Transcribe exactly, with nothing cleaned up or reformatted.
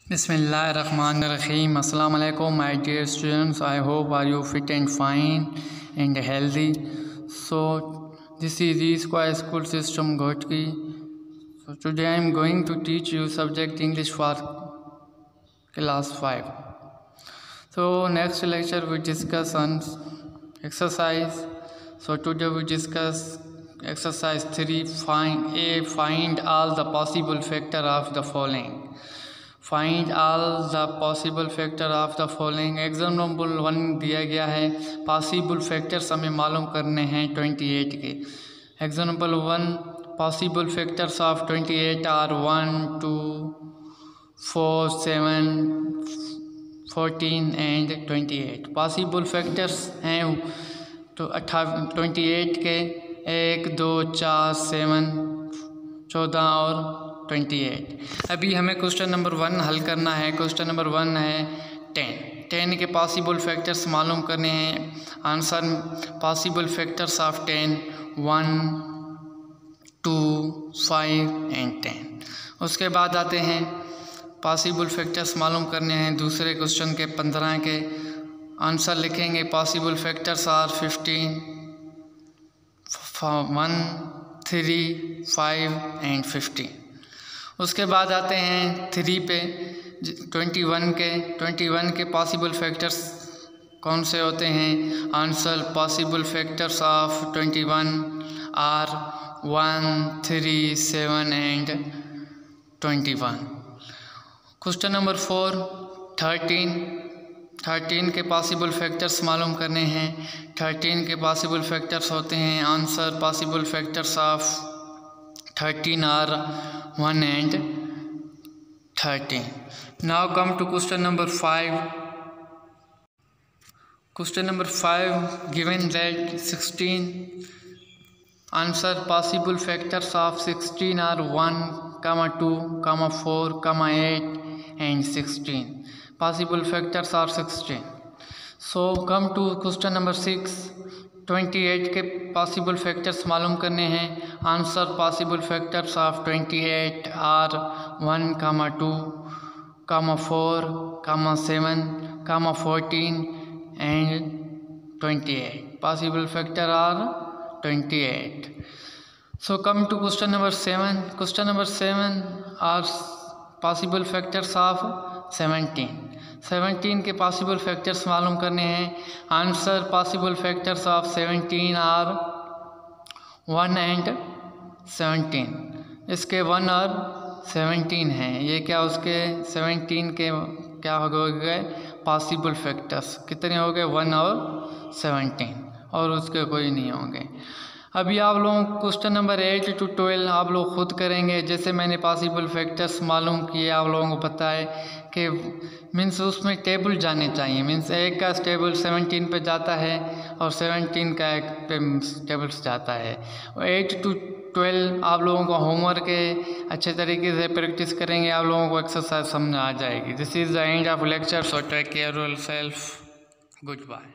Bismillahirrahmanirrahim. Assalamu alaikum, my dear students. I hope are you fit and fine and healthy. So this is E Square School System Ghotki. So today I am going to teach you subject English for class five. So next lecture we discuss on exercise. So today we discuss exercise three. Find a find all the possible factor of the following. Find all the possible factor of the following. Example one दिया गया है, possible factors हमें मालूम करने हैं अट्ठाईस के. Example one, possible factors of अट्ठाईस are one two four seven fourteen and अट्ठाईस. पॉसिबल फैक्टर्स हैं तो अट्ठाईस के एक दो चार सेवन चौदह और अट्ठाईस. अभी हमें क्वेश्चन नंबर वन हल करना है. क्वेश्चन नंबर वन है टेन. टेन के पॉसिबल फैक्टर्स मालूम करने हैं. Answer possible factors of ten one two five and ten. उसके बाद आते हैं पॉसिबल फैक्टर्स मालूम करने हैं दूसरे क्वेश्चन के पंद्रह के. आंसर लिखेंगे possible factors are fifteen one three five and fifteen. उसके बाद आते हैं थ्री पे ट्वेंटी वन के. ट्वेंटी वन के पॉसिबल फैक्टर्स कौन से होते हैं? Answer possible factors of twenty one are one three seven and twenty one. Question number four thirteen. Thirteen के पॉसिबल फैक्टर्स मालूम करने हैं. थर्टीन के पॉसिबल फैक्टर्स होते हैं. Answer possible factors of thirteen are one and thirteen. Now come to question number five. Question number five given that sixteen. Answer possible factors of sixteen are one comma two comma four comma eight and sixteen. possible factors are sixteen. So come to question number six. अट्ठाईस के possible factors मालूम करने हैं. Answer possible factors of अट्ठाईस are one comma two comma four comma seven comma fourteen and twenty-eight. possible factor are twenty-eight. So come to question number seven. Question number seven are possible factors of seventeen. Seventeen के possible factors मालूम करने हैं. Answer possible factors of seventeen are one and seventeen. इसके one और seventeen हैं. ये क्या उसके सेवनटीन के क्या हो गए पॉसिबल फैक्टर्स? कितने हो गए? वन और सेवनटीन, और उसके कोई नहीं होंगे. अभी आप लोगों question number eight to twelve आप लोग खुद करेंगे. जैसे मैंने पॉसिबल फैक्टर्स मालूम किए, आप लोगों को पता है कि मीन्स उसमें टेबल जाने चाहिए. मीन्स एक का टेबल सेवनटीन पे जाता है और सेवनटीन का एक पे टेबल्स जाता है. एट टू ट्वेल्व आप लोगों को होमवर्क है, अच्छे तरीके से प्रैक्टिस करेंगे, आप लोगों को एक्सरसाइज समझ आ जाएगी. This is the end of lecture. So take care yourself. Good bye.